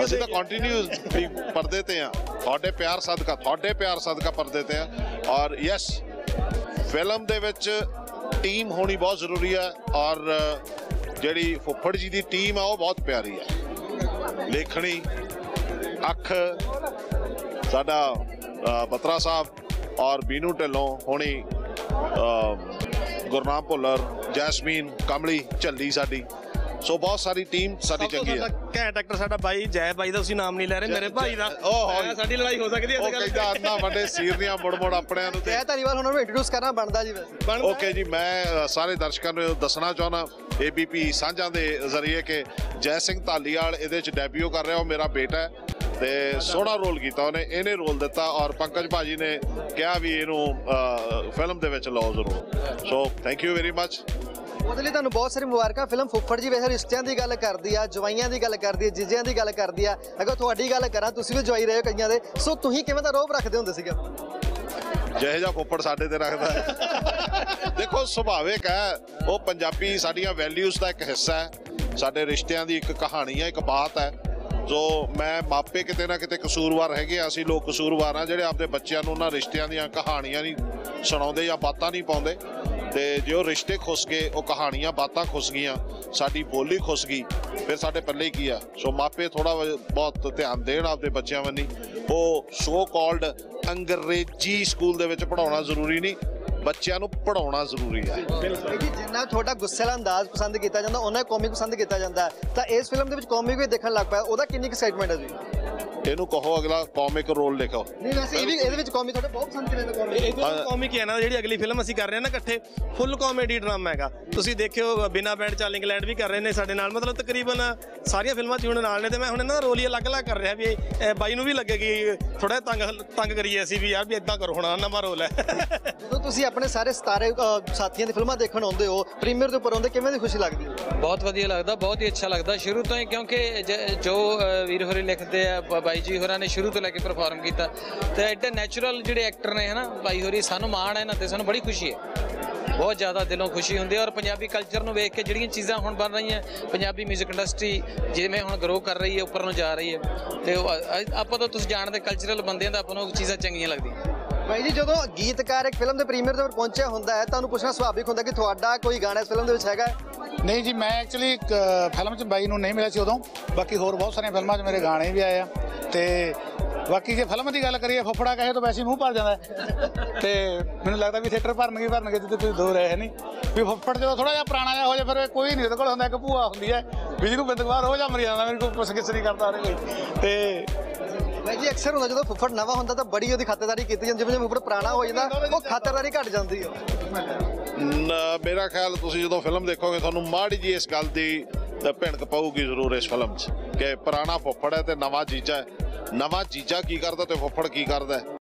ਅਸੀਂ ਤਾਂ ਕੰਟੀਨਿਊ ਪਰਦੇ ਤੇ ਆ, ਤੁਹਾਡੇ ਪਿਆਰ ਸਦਕਾ ਪਰਦੇ ਤੇ ਆ। ਔਰ ਯੈਸ, ਫਿਲਮ ਦੇ ਵਿੱਚ ਟੀਮ ਹੋਣੀ ਬਹੁਤ ਜ਼ਰੂਰੀ ਹੈ, ਔਰ ਜਿਹੜੀ ਫੁੱਫੜ ਜੀ ਦੀ ਟੀਮ ਆ ਉਹ ਬਹੁਤ ਪਿਆਰੀ ਹੈ। ਲੇਖਣੀ ਅੱਖ ਸਾਡਾ ਬਤਰਾ ਸਾਹਿਬ ਔਰ ਬੀਨੂ ਢਿੱਲੋਂ ਹੋਣੀ, ਗੁਰਨਾਮ ਭੁੱਲਰ, ਜੈਸਮੀਨ, ਕਮਲੀ, ਝੱਲੀ ਸਾਡੀ, ਸੋ ਬਹੁਤ ਸਾਰੀ ਟੀਮ ਸਾਡੀ ਚੰਗੀ ਹੈ। ਘੈਂਟ ਐਕਟਰ ਸਾਡਾ ਬਾਈ ਜੈ ਬਾਈ ਦਾ ਤੁਸੀਂ ਨਾਮ ਨਹੀਂ ਲੈ ਰਹੇ, ਮੇਰੇ ਭਾਈ ਦਾ। ਸਾਡੀ ਲੜਾਈ ਹੋ ਸਕਦੀ ਹੈ ਉਹ ਕਹਿੰਦਾ ਨਾ ਵੱਡੇ ਸੀਰ ਦੀਆਂ ਮੁੜ ਆਪਣਿਆਂ ਨੂੰ। ਜੈ ਧਾਲੀਵਾਲ ਉਹਨਾਂ ਨੂੰ ਇੰਟਰੋਡਿਊਸ ਕਰਨਾ ਬਣਦਾ ਜੀ ਵੈਸੇ। ਓਕੇ ਜੀ, ਮੈਂ ਸਾਰੇ ਦਰਸ਼ਕਾਂ ਨੂੰ ਦੱਸਣਾ ਚਾਹੁੰਦਾ ABP ਸਾਂਝਾਂ ਦੇ ਜ਼ਰੀਏ ਕਿ ਜੈ ਸਿੰਘ ਧਾਲੀਵਾਲ ਇਹਦੇ 'ਚ ਡੈਬਿਊ ਕਰ ਰਿਹਾ। ਉਹ ਮੇਰਾ ਬੇਟਾ ਹੈ ਤੇ ਸੋਹਣਾ ਰੋਲ ਕੀਤਾ ਉਹਨੇ, ਇਹਨੇ ਰੋਲ ਦਿੱਤਾ ਔਰ ਪੰਕਜ ਭਾਜੀ ਨੇ ਕਿਹਾ ਵੀ ਇਹਨੂੰ ਫਿਲਮ ਦੇ ਵਿੱਚ ਲਓ ਜ਼ਰੂਰ। So thank you very much. ਉਹਦੇ ਲਈ ਤੁਹਾਨੂੰ ਬਹੁਤ ਸਾਰੀ ਮੁਬਾਰਕਾਂ। ਫਿਲਮ ਫੁੱਫੜ ਜੀ ਵੈਸੇ ਰਿਸ਼ਤਿਆਂ ਦੀ ਗੱਲ ਕਰਦੀ ਆ, ਜਵਾਈਆਂ ਦੀ ਗੱਲ ਕਰਦੀ ਆ, ਜੀਜਿਆਂ ਦੀ ਗੱਲ ਕਰਦੀ ਆ। ਅਗਰ ਤੁਹਾਡੀ ਗੱਲ ਕਰਾਂ, ਤੁਸੀਂ ਵੀ ਜਵਾਈ ਰਹੇ ਹੋ ਕਈਆਂ ਦੇ, ਸੋ ਤੁਸੀਂ ਕਿਵੇਂ ਦਾ ਰੋਹਬ ਰੱਖਦੇ ਹੁੰਦੇ ਸੀਗੇ? ਜਿਹੇ ਜਿਹਾ ਫੁੱਫੜ ਸਾਡੇ ਤੇ ਰੱਖਦਾ ਦੇਖੋ ਸੁਭਾਵਿਕ ਹੈ, ਉਹ ਪੰਜਾਬੀ ਸਾਡੀਆਂ ਵੈਲਿਊਜ਼ ਦਾ ਇੱਕ ਹਿੱਸਾ ਹੈ, ਸਾਡੇ ਰਿਸ਼ਤਿਆਂ ਦੀ ਇੱਕ ਕਹਾਣੀ ਹੈ, ਇੱਕ ਬਾਤ ਹੈ। ਜੋ ਮੈਂ ਮਾਪੇ ਕਿਤੇ ਨਾ ਕਿਤੇ ਕਸੂਰਵਾਰ ਹੈਗੇ ਆ, ਅਸੀਂ ਲੋਕ ਕਸੂਰਵਾਰ ਆ ਜਿਹੜੇ ਆਪਦੇ ਬੱਚਿਆਂ ਨੂੰ ਉਹਨਾਂ ਰਿਸ਼ਤਿਆਂ ਦੀਆਂ ਕਹਾਣੀਆਂ ਨਹੀਂ ਸੁਣਾਉਂਦੇ ਜਾਂ ਬਾਤਾਂ ਨਹੀਂ ਪਾਉਂਦੇ। ਤੇ ਜੇ ਉਹ ਰਿਸ਼ਤੇ ਖੁੱਸ ਗਏ, ਉਹ ਕਹਾਣੀਆਂ ਬਾਤਾਂ ਖੁੱਸ ਗਈਆਂ, ਸਾਡੀ ਬੋਲੀ ਖੁੱਸ ਗਈ, ਫਿਰ ਸਾਡੇ ਪੱਲੇ ਕੀ ਆ। ਸੋ ਮਾਪੇ ਥੋੜਾ ਬਹੁਤ ਧਿਆਨ ਦੇਣ ਆਪਦੇ ਬੱਚਿਆਂ ਵੱਲ। ਉਹ ਸੋ ਕਾਲਡ ਅੰਗਰੇਜ਼ੀ ਸਕੂਲ ਦੇ ਵਿੱਚ ਪੜ੍ਹਾਉਣਾ ਜ਼ਰੂਰੀ ਨਹੀਂ, ਬੱਚਿਆਂ ਨੂੰ ਪੜ੍ਹਾਉਣਾ ਜ਼ਰੂਰੀ ਹੈ। ਜੀ ਜਿੰਨਾ ਤੁਹਾਡਾ ਗੁੱਸੇ ਵਾਲਾ ਅੰਦਾਜ਼ ਪਸੰਦ ਕੀਤਾ ਜਾਂਦਾ, ਉਹਨਾਂ ਕਾਮਿਕ ਪਸੰਦ ਕੀਤਾ ਜਾਂਦਾ, ਤਾਂ ਇਸ ਫਿਲਮ ਦੇ ਵਿੱਚ ਕਾਮਿਕ ਵੀ ਦੇਖਣ ਲੱਗ ਪਿਆ, ਉਹਦਾ ਕਿੰਨੀ ਐਕਸਾਈਟਮੈਂਟ ਹੈ ਜੀ? ਇਹਨੂੰ ਕਹੋ ਅਗਲਾ ਕਾਮਿਕ ਰੋਲ ਲਿਖੋ। ਨਹੀਂ ਵੈਸੇ ਇਹ ਵੀ ਇਹਦੇ ਵਿੱਚ ਕਾਮਿਕ ਤੁਹਾਡੇ ਬਹੁਤ ਪਸੰਦ ਕਿਵੇਂ ਦਾ ਕਾਮਿਕ? ਕਾਮਿਕ ਹੀ ਹੈ ਨਾ, ਜਿਹੜੀ ਅਗਲੀ ਫਿਲਮ ਅਸੀਂ ਕਰ ਰਹੇ ਹਾਂ ਨਾ ਇਕੱਠੇ, ਫੁੱਲ ਕਾਮੇਡੀ ਡਰਾਮਾ ਹੈਗਾ। ਤੁਸੀਂ ਦੇਖਿਓ ਬਿਨਾਂ ਬੈਂਡ ਚਾਲ ਇੰਗਲੈਂਡ ਵੀ ਕਰ ਰਹੇ ਨੇ ਸਾਡੇ ਨਾਲ, ਮਤਲਬ ਤਕਰੀਬਨ ਸਾਰੀਆਂ ਫਿਲਮਾਂ 'ਚ ਹੁਣ ਨਾਲ ਨੇ। ਤੇ ਮੈਂ ਹੁਣ ਇਹਨਾਂ ਦਾ ਰੋਲ ਹੀ ਅਲੱਗ-ਅਲੱਗ ਕਰ ਰਿਹਾ ਵੀ ਬਾਈ ਨੂੰ ਵੀ ਲੱਗੇ ਕਿ ਥੋੜਾ ਤੰਗ ਕਰੀਏ ਅਸੀਂ ਵੀ, ਯਾਰ ਵੀ ਇਦਾਂ ਕਰੋ, ਹੁਣ ਨਵਾਂ ਰੋਲ ਹੈ। ਜਦੋਂ ਤੁਸੀਂ ਆਪਣੇ ਸਾਰੇ ਸਤਾਰੇ ਸਾਥੀਆਂ ਦੀ ਫਿਲਮਾਂ ਦੇਖਣ ਆਉਂਦੇ ਹੋ, ਪ੍ਰੀਮੀਅਰ ਦੇ ਉੱਪਰ ਆਉਂਦੇ, ਕਿਵੇਂ ਦੀ ਖੁਸ਼ੀ ਲੱਗਦੀ ਹੈ? ਬਹੁਤ ਵਧੀਆ ਲੱਗਦਾ, ਬਹੁਤ ਹੀ ਅੱਛਾ ਲੱਗਦਾ ਸ਼ੁਰੂ ਤੋਂ ਹੀ, ਕਿਉਂਕਿ ਜੋ ਵੀਰ ਹੋਰੀ ਲਿਖਦੇ ਆ, ਬਾਈ ਜੀ ਹੋਰਾਂ ਨੇ ਸ਼ੁਰੂ ਤੋਂ ਲੈ ਕੇ ਪਰਫਾਰਮ ਕੀਤਾ, ਤੇ ਐਡੇ ਨੈਚੁਰਲ ਜਿਹੜੇ ਐਕਟਰ ਨੇ ਹਨਾ ਬਾਈ ਹੋਰੀ, ਸਾਨੂੰ ਮਾਣ ਹੈ ਇਹਨਾਂ ਤੇ, ਸਾਨੂੰ ਬੜੀ ਖੁਸ਼ੀ ਹੈ, ਬਹੁਤ ਜ਼ਿਆਦਾ ਦਿਲੋਂ ਖੁਸ਼ੀ ਹੁੰਦੀ ਹੈ। ਔਰ ਪੰਜਾਬੀ ਕਲਚਰ ਨੂੰ ਵੇਖ ਕੇ ਜਿਹੜੀਆਂ ਚੀਜ਼ਾਂ ਹੁਣ ਬਣ ਰਹੀਆਂ, ਪੰਜਾਬੀ ਮਿਊਜ਼ਿਕ ਇੰਡਸਟਰੀ ਜਿਵੇਂ ਹੁਣ ਗਰੋ ਕਰ ਰਹੀ ਹੈ, ਉੱਪਰ ਨੂੰ ਜਾ ਰਹੀ ਹੈ, ਤੇ ਆਪਾਂ ਤਾਂ ਤੁਸੀਂ ਜਾਣਦੇ ਕਲਚਰਲ ਬੰਦੇ ਦਾ, ਆਪਾਂ ਨੂੰ ਚੀਜ਼ਾਂ ਚੰਗੀਆਂ ਲੱਗਦੀਆਂ। ਭਾਈ ਜੀ ਜਦੋਂ ਗੀਤਕਾਰ ਇੱਕ ਫਿਲਮ ਦੇ ਪ੍ਰੀਮੀਅਰ ਦੇ ਉੱਪਰ ਪਹੁੰਚਿਆ ਹੁੰਦਾ ਹੈ, ਤੁਹਾਨੂੰ ਪੁੱਛਣਾ ਸੁਭਾਵਿਕ ਹੁੰਦਾ ਕਿ ਤੁਹਾਡਾ ਕੋਈ ਗਾਣਾ ਇਸ ਫਿਲਮ ਦੇ ਵਿੱਚ ਹੈਗਾ? ਨਹੀਂ ਜੀ, ਮੈਂ ਐਕਚੁਅਲੀ ਫਿਲਮ 'ਚ ਬਾਈ ਨੂੰ ਨਹੀਂ ਮਿਲਿਆ ਸੀ ਉਦੋਂ, ਬਾਕੀ ਹੋਰ ਬਹੁਤ ਸਾਰੀਆਂ ਫਿਲਮਾਂ 'ਚ ਮੇਰੇ ਗਾਣੇ ਵੀ ਆਏ ਆ। ਤੇ ਬਾਕੀ ਜੇ ਫਿਲਮ ਦੀ ਗੱਲ ਕਰੀਏ, ਫੁੱਫੜਾ ਕਹੇ ਤਾਂ ਵੈਸੇ ਮੂੰਹ ਭਰ ਜਾਂਦਾ, ਤੇ ਮੈਨੂੰ ਲੱਗਦਾ ਵੀ ਥੀਏਟਰ ਭਰਨਗੇ ਜਿੱਥੇ ਤੁਸੀਂ ਦੋ ਰਹੇ ਨਹੀਂ ਵੀ। ਫੁੱਫੜ ਜਦੋਂ ਥੋੜਾ ਜਿਹਾ ਪੁਰਾਣਾ ਜਿਹਾ ਹੋ ਜਾਏ, ਫਿਰ ਕੋਈ ਨਹੀਂ ਉਹਦੇ ਕੋਲ ਹੁੰਦਾ, ਇੱਕ ਭੂਆ ਹੁੰਦੀ ਹੈ ਵੀ ਜਿਹਨੂੰ ਬਿੰਦਕਵਾਰ ਹੋ ਜਾ ਮਰ ਜਾਂਦਾ, ਮੇਰੇ ਕੋਲ ਪੁੱਛ ਗਿੱਛ ਨਹੀਂ ਕਰਦਾ ਉਹਨੇ ਕੋਈ। ਤੇ ਭਾਈ ਜੀ ਅਕਸਰ ਹੁੰਦਾ ਜਦੋਂ ਫੁੱਫੜ ਨਵਾਂ ਹੁੰਦਾ ਤਾਂ ਬੜੀ ਉਹਦੀ ਖਾਤਰਦਾਰੀ ਕੀਤੀ ਜਾਂਦੀ, ਜਿਵੇਂ ਫੁੱਫੜ ਪੁਰਾਣਾ ਹੋ ਜਾਂਦਾ ਉਹ ਖਾਤਰਦਾਰੀ ਘਟ ਜਾਂਦੀ ਹੈ। ਮੇਰਾ ਖਿਆਲ ਤੁਸੀਂ ਜਦੋਂ ਫਿਲਮ ਦੇਖੋਗੇ ਤੁਹਾਨੂੰ ਮਾੜੀ ਜੀ ਇਸ ਗੱਲ ਦੀ ਭਿਣਕ ਪਊਗੀ ਜ਼ਰੂਰ ਇਸ ਫਿਲਮ 'ਚ ਕਿ ਪੁਰਾਣਾ ਫੁੱਫੜ ਹੈ ਤੇ ਨਵਾਂ ਜੀਜਾ ਹੈ। ਨਵਾਂ ਜੀਜਾ ਕੀ ਕਰਦਾ ਤੇ ਫੁੱਫੜ ਕੀ ਕਰਦਾ।